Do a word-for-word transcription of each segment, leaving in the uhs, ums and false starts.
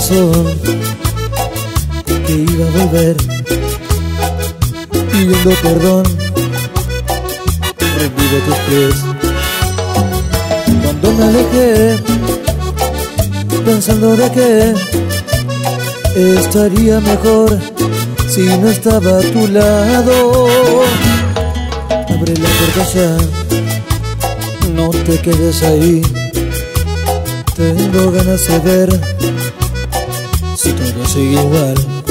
razón que iba a volver pidiendo perdón, rendido a tus pies. Cuando me alejé, pensando de que estaría mejor si no estaba a tu lado. Abre la puerta ya, no te quedes ahí. Tengo ganas de ver si todo sigue igual.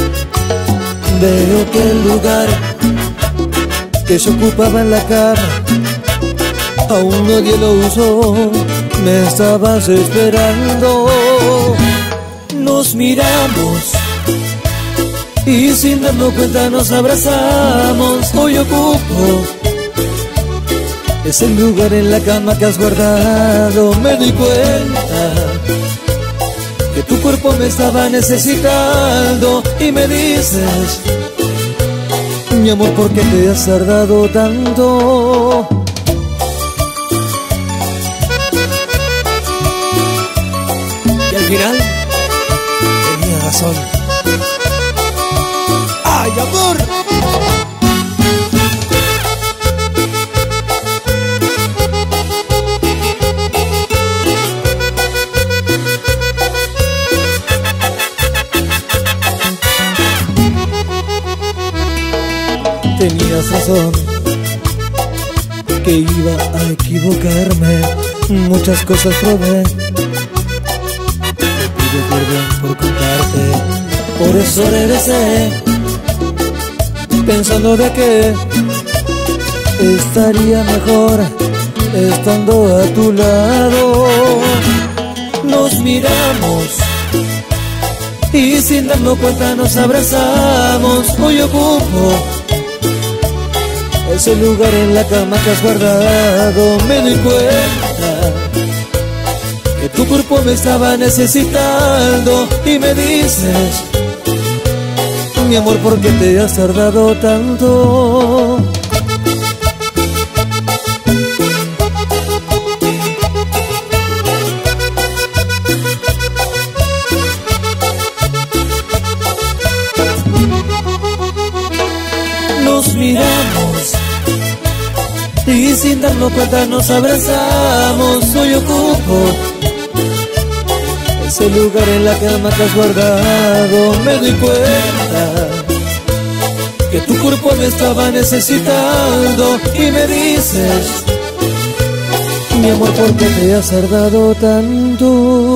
Veo que el lugar que se ocupaba en la cama aún nadie lo usó. Me estabas esperando. Nos miramos y sin darnos cuenta nos abrazamos. Hoy ocupo ese lugar en la cama que has guardado. Me doy cuenta que tu cuerpo me estaba necesitando y me dices: mi amor, ¿por qué te has tardado tanto? Y al final tenía razón. ¡Ay, amor! Tenías razón, que iba a equivocarme. Muchas cosas probé. Te pido perdón por contarte. Por eso regresé, pensando de que estaría mejor estando a tu lado. Nos miramos y sin darnos cuenta nos abrazamos. Hoy ocupo ese lugar en la cama que has guardado. Me doy cuenta que tu cuerpo me estaba necesitando y me dices: mi amor, ¿por qué te has tardado tanto? Nos miramos y sin darnos cuenta nos abrazamos. Hoy ocupo ese lugar en la cama que has guardado. Me doy cuenta que tu cuerpo me estaba necesitando y me dices: mi amor, ¿por qué te has tardado tanto?